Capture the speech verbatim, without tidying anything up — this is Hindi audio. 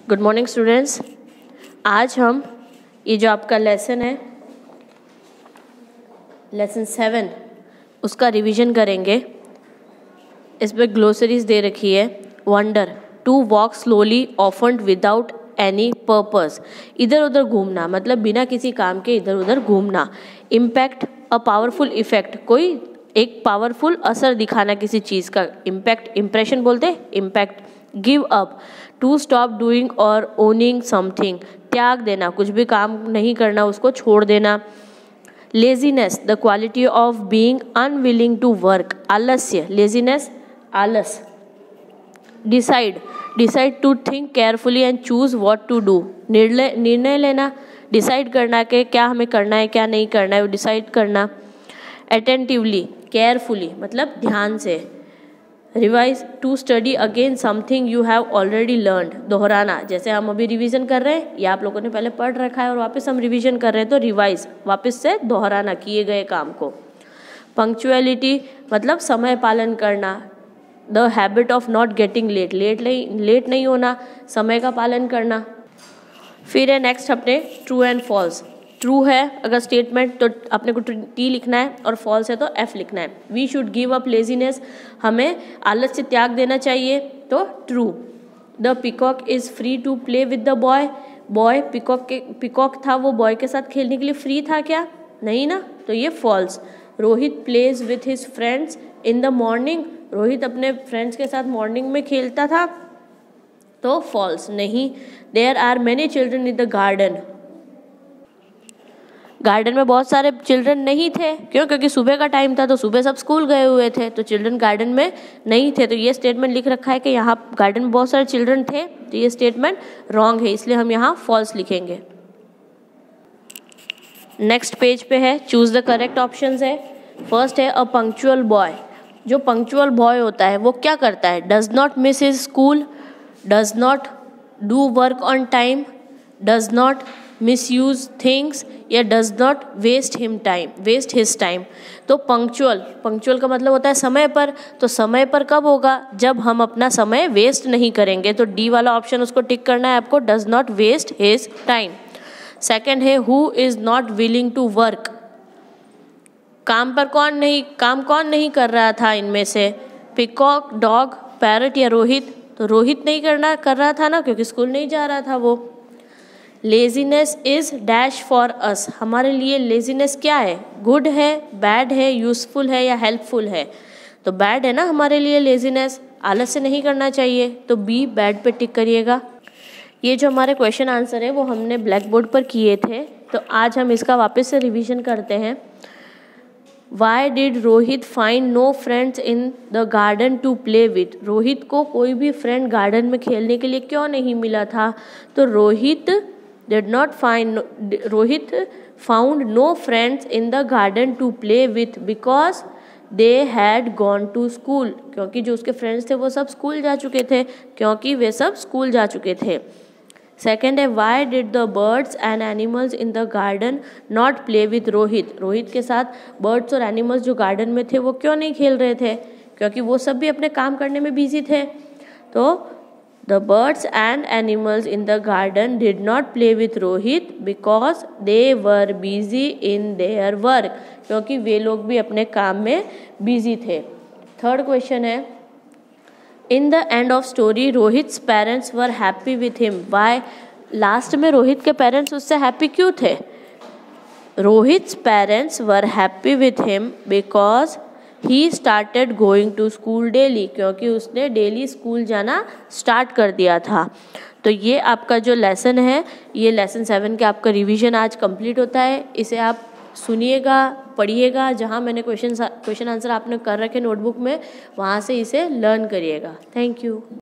Good morning students. आज हम ये जो आपका लेसन है लेसन सेवन उसका रिवीजन करेंगे। इस पर ग्लोसरीज दे रखी है। Wander, to walk slowly often without any purpose, इधर उधर घूमना मतलब बिना किसी काम के इधर उधर घूमना। इम्पैक्ट, अ पावरफुल इफेक्ट, कोई एक पावरफुल असर दिखाना किसी चीज़ का। इम्पैक्ट, इम्प्रेशन बोलते impact. Give up, to stop doing और ओनिंग समथिंग, त्याग देना, कुछ भी काम नहीं करना, उसको छोड़ देना। Laziness, the quality of being unwilling to work, आलस्य, लेजीनेस आलस। Decide, decide to think carefully and choose what to do, निर्णय निर्णय लेना, डिसाइड करना कि क्या हमें करना है क्या नहीं करना है, वो डिसाइड करना। अटेंटिवली, केयरफुली मतलब ध्यान से। Revise, to study again something you have already learned, दोहराना, जैसे हम अभी रिवीजन कर रहे हैं या आप लोगों ने पहले पढ़ रखा है और वापस हम रिवीजन कर रहे हैं तो रिवाइज, वापस से दोहराना किए गए काम को। पंक्चुअलिटी मतलब समय पालन करना। The habit of not getting late, late नहीं लेट नहीं होना, समय का पालन करना। फिर है नेक्स्ट अपने ट्रू एंड फॉल्स। ट्रू है अगर स्टेटमेंट तो अपने को टी लिखना है और फॉल्स है तो एफ लिखना है। We should give up laziness, हमें आलस से त्याग देना चाहिए तो true. The peacock is free to play with the boy, boy peacock के पिकॉक था वो बॉय के साथ खेलने के लिए फ्री था क्या, नहीं ना, तो ये false. Rohit plays with his friends in the morning, Rohit अपने फ्रेंड्स के साथ मॉर्निंग में खेलता था तो फॉल्स, नहीं। There are many children in the garden, garden में बहुत सारे चिल्ड्रन नहीं थे, क्यों, क्योंकि सुबह का टाइम था तो सुबह सब स्कूल गए हुए थे तो चिल्ड्रन गार्डन में नहीं थे। तो ये स्टेटमेंट लिख रखा है कि यहाँ गार्डन में बहुत सारे चिल्ड्रन थे, तो ये स्टेटमेंट रॉन्ग है, इसलिए हम यहाँ फॉल्स लिखेंगे। नेक्स्ट पेज पे है चूज द करेक्ट ऑप्शंस है। फर्स्ट है अ पंक्चुअल बॉय, जो पंक्चुअल बॉय होता है वो क्या करता है, does not miss his school, does not do work on time, does not misuse things या does not waste him time waste his time. तो पंक्चुअल, पंक्चुअल का मतलब होता है समय पर, तो समय पर कब होगा, जब हम अपना समय वेस्ट नहीं करेंगे। तो डी वाला ऑप्शन उसको टिक करना है आपको, does not waste his time. Second है who is not willing to work, काम पर कौन नहीं काम कौन नहीं कर रहा था इनमें से, पिकॉक, डॉग, पैरट या रोहित, तो रोहित नहीं करना कर रहा था ना, क्योंकि स्कूल नहीं जा रहा था वो। Laziness is dash for us, हमारे लिए लेजीनेस क्या है, गुड है, बैड है, यूजफुल है या हेल्पफुल है, तो बैड है ना हमारे लिए लेजीनेस, आलस से नहीं करना चाहिए, तो बी बैड पे टिक करिएगा। ये जो हमारे क्वेश्चन आंसर है वो हमने ब्लैक बोर्ड पर किए थे, तो आज हम इसका वापस से रिवीजन करते हैं। Why did Rohit find no friends in the garden to play with, Rohit को कोई भी फ्रेंड गार्डन में खेलने के लिए क्यों नहीं मिला था, तो Rohit did not find Rohit found no friends in the garden to play with because they had gone to school, क्योंकि जो उसके फ्रेंड्स थे वो सब स्कूल जा चुके थे, क्योंकि वे सब स्कूल जा चुके थे। सेकेंड है why did the birds and animals in the garden not play with Rohit, Rohit के साथ बर्ड्स और एनिमल्स जो गार्डन में थे वो क्यों नहीं खेल रहे थे, क्योंकि वो सब भी अपने काम करने में बिजी थे। तो The birds and animals in the garden did not play with Rohit because they were busy in their work, क्योंकि वे लोग भी अपने काम में बिजी थे। थर्ड क्वेश्चन है In the end of story Rohit's parents were happy with him. Why? Last में रोहित के पेरेंट्स उससे हैप्पी क्यों थे, Rohit's parents were happy with him because he started going to school daily, क्योंकि उसने डेली स्कूल जाना स्टार्ट कर दिया था। तो ये आपका जो लेसन है ये लेसन सेवन का आपका रिवीजन आज कंप्लीट होता है। इसे आप सुनिएगा, पढ़िएगा, जहाँ मैंने क्वेश्चन क्वेश्चन आंसर आपने कर रखे नोटबुक में वहाँ से इसे लर्न करिएगा। Thank you.